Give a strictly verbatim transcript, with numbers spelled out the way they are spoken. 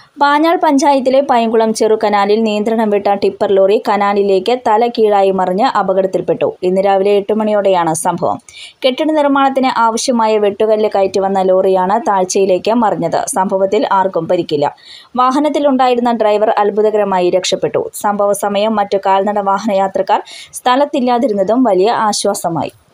പാഞ്ഞാൾ പഞ്ചായത്തിലെ പൈങ്കുളം ചെറുകനാലിൽ നിയന്ത്രണം വിട്ട ടിപ്പർ ലോറി കനാലിലേക്ക് തല കീഴായി മറിഞ്ഞ് അപകടത്തിൽപ്പെട്ടു. ഇന്ന് രാവിലെ എട്ട് മണിയോടെയാണ് സംഭവം. കെട്ടിട നിർമ്മാണത്തിന് ആവശ്യമായ വെട്ടുകല്ല് കയറ്റി വന്ന ലോറിയാണ് താഴ്ചയിലേക്ക് മറിഞ്ഞത്. സംഭവത്തിൽ ആർക്കും പരിക്കില്ല. വാഹനത്തിലുണ്ടായിരുന്ന ഡ്രൈവർ അത്ഭുതകരമായി രക്ഷപ്പെട്ടു. സംഭവ സമയം മറ്റു കാൽനട വാഹനയാത്രക്കാർ സ്ഥലത്തില്ലാതിരുന്നതും വലിയ ആശ്വാസമായി.